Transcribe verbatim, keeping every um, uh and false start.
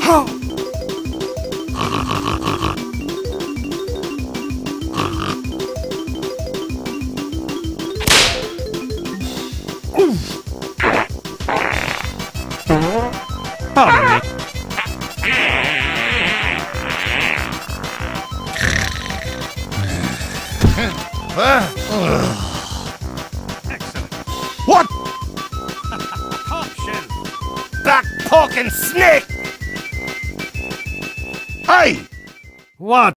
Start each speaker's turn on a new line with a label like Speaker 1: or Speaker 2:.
Speaker 1: Excellent.
Speaker 2: What?
Speaker 1: Top shelf.
Speaker 2: Black pork and snake! Hey!
Speaker 1: What?